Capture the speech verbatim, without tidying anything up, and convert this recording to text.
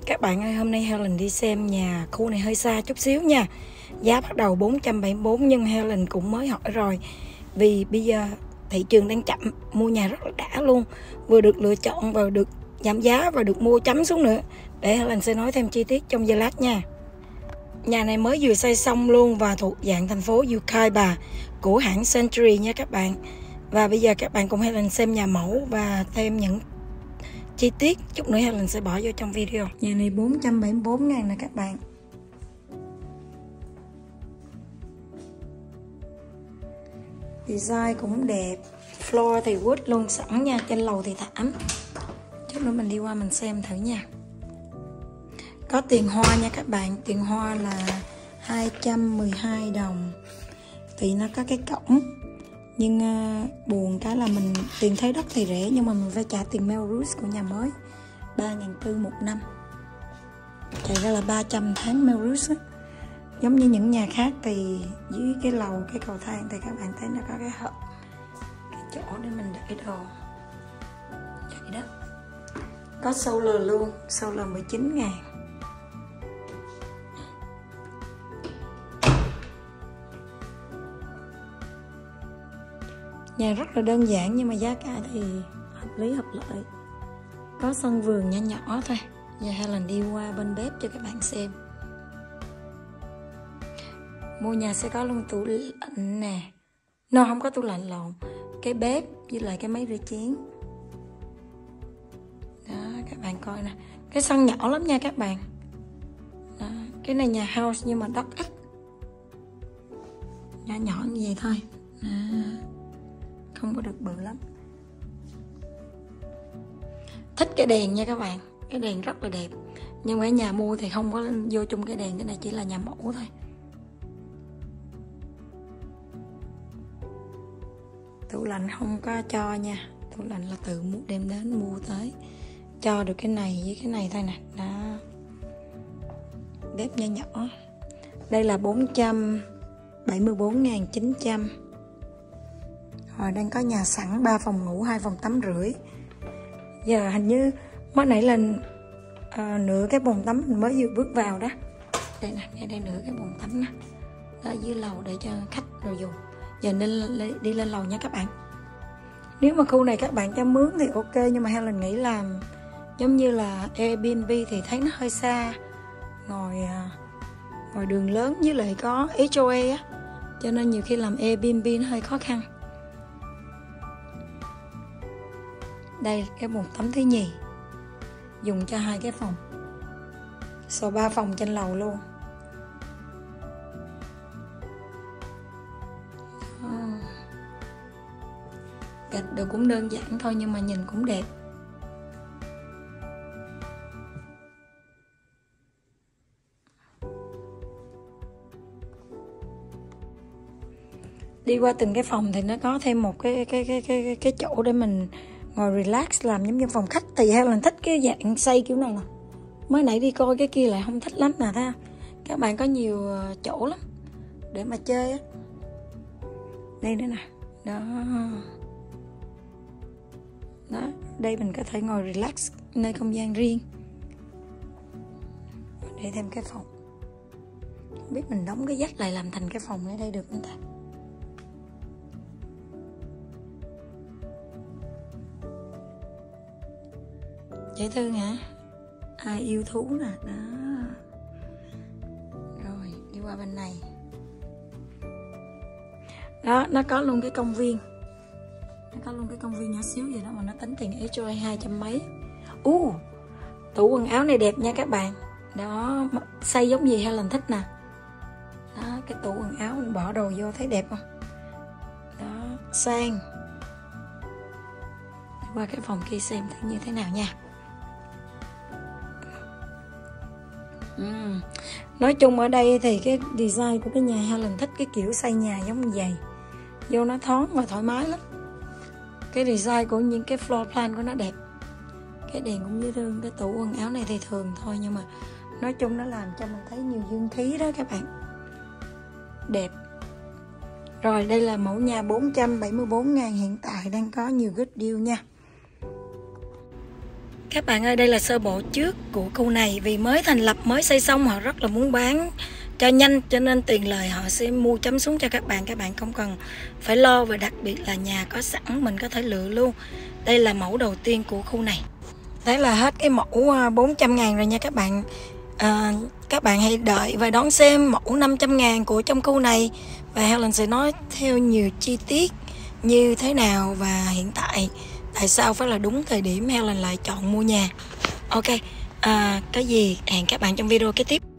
Các bạn ơi, hôm nay Helen đi xem nhà khu này hơi xa chút xíu nha. Giá bắt đầu bốn trăm bảy mươi bốn nhưng Helen cũng mới hỏi rồi. Vì bây giờ thị trường đang chậm, mua nhà rất là đã luôn. Vừa được lựa chọn, vừa được giảm giá và được mua chấm xuống nữa. Để Helen sẽ nói thêm chi tiết trong giây lát nha. Nhà này mới vừa xây xong luôn và thuộc dạng thành phố Yucaipa của hãng Century nha các bạn. Và bây giờ các bạn cùng Helen xem nhà mẫu và thêm những chi tiết chút nữa Helen sẽ bỏ vô trong video. Nhà này bốn trăm bảy mươi bốn ngàn nè các bạn. Design cũng đẹp. Floor thì wood luôn sẵn nha. Trên lầu thì thảm. Chút nữa mình đi qua mình xem thử nha. Có tiền hoa nha các bạn. Tiền hoa là hai trăm mười hai đồng. Thì nó có cái cổng. Nhưng uh, buồn cái là mình tiền thuê đất thì rẻ nhưng mà mình phải trả tiền Melrose của nhà mới ba nghìn bốn trăm một năm. Chạy ra là ba trăm tháng Melrose á. Giống như những nhà khác thì dưới cái lầu cái cầu thang thì các bạn thấy nó có cái hộp, cái chỗ để mình để đồ. Vậy đó. Có solar luôn, solar mười chín ngàn. Nhà rất là đơn giản nhưng mà giá cả thì hợp lý hợp lợi. Có sân vườn nhỏ nhỏ thôi. Giờ Helen đi qua bên bếp cho các bạn xem. Mua nhà sẽ có luôn tủ lạnh nè. No, không có tủ lạnh lộn. Cái bếp với lại cái máy rửa chén. Đó, các bạn coi nè. Cái sân nhỏ lắm nha các bạn. Đó, cái này nhà house nhưng mà đất ít. Nhỏ nhỏ như vậy thôi. Đó. Không có được bự lắm. Thích cái đèn nha các bạn. Cái đèn rất là đẹp. Nhưng mà ở nhà mua thì không có vô chung cái đèn. Cái này chỉ là nhà mẫu thôi. Tủ lạnh không có cho nha. Tủ lạnh là tự mua đem đến mua tới. Cho được cái này với cái này thôi nè. Đó. Bếp nhỏ nhỏ. Đây là bốn trăm bảy mươi bốn nghìn chín trăm. Rồi đang có nhà sẵn ba phòng ngủ, hai phòng tắm rưỡi. Giờ hình như mới nãy là à, nửa cái bồn tắm mình mới vừa bước vào đó. Đây nè, ngay đây nửa cái bồn tắm nè. Ở dưới lầu để cho khách rồi dùng. Giờ nên đi lên lầu nha các bạn. Nếu mà khu này các bạn cho mướn thì ok. Nhưng mà Helen nghĩ là giống như là Airbnb thì thấy nó hơi xa. Ngồi ngồi đường lớn với lại có hát o a á. Cho nên nhiều khi làm Airbnb nó hơi khó khăn. Đây cái bồn tắm thứ nhì. Dùng cho hai cái phòng. Số ba phòng trên lầu luôn. Gạch đồ cũng đơn giản thôi nhưng mà nhìn cũng đẹp. Đi qua từng cái phòng thì nó có thêm một cái cái cái cái cái chỗ để mình ngồi relax, làm giống như phòng khách. Thì Helen thích cái dạng xây kiểu này nè. Mới nãy đi coi cái kia lại không thích lắm nè, thấy không? Các bạn có nhiều chỗ lắm để mà chơi á. Đây nữa nè. Đó. Đó, đây mình có thể ngồi relax nơi không gian riêng. Để thêm cái phòng. Không biết mình đóng cái vách lại làm thành cái phòng ở đây được không ta? Dễ thương hả? Ai yêu thú nè. Đó. Rồi đi qua bên này. Đó, nó có luôn cái công viên. Nó có luôn cái công viên nhỏ xíu vậy đó mà nó tính tiền hát o a hai trăm mấy. Ú, uh, tủ quần áo này đẹp nha các bạn. Đó, xây giống gì Helen thích nè. Đó, cái tủ quần áo mình bỏ đồ vô thấy đẹp không? Đó, sang. Đi qua cái phòng kia xem thử như thế nào nha. uhm. Nói chung ở đây thì cái design của cái nhà Helen thích cái kiểu xây nhà giống như vậy. Vô nó thoáng và thoải mái lắm. Cái design của những cái floor plan của nó đẹp. Cái đèn cũng dễ thương. Cái tủ quần áo này thì thường thôi. Nhưng mà nói chung nó làm cho mình thấy nhiều dương khí đó các bạn. Đẹp. Rồi đây là mẫu nhà bốn trăm bảy mươi bốn ngàn hiện tại đang có nhiều good deal nha. Các bạn ơi, đây là sơ bộ trước của khu này. Vì mới thành lập, mới xây xong, họ rất là muốn bán cho nhanh, cho nên tiền lời họ sẽ mua chấm xuống cho các bạn. Các bạn không cần phải lo, và đặc biệt là nhà có sẵn mình có thể lựa luôn. Đây là mẫu đầu tiên của khu này. Đấy là hết cái mẫu bốn trăm ngàn rồi nha các bạn. à, Các bạn hãy đợi và đón xem mẫu năm trăm ngàn của trong khu này. Và Helen sẽ nói theo nhiều chi tiết như thế nào, và hiện tại tại sao phải là đúng thời điểm Helen lại chọn mua nhà. Ok, à, cái gì hẹn các bạn trong video kế tiếp.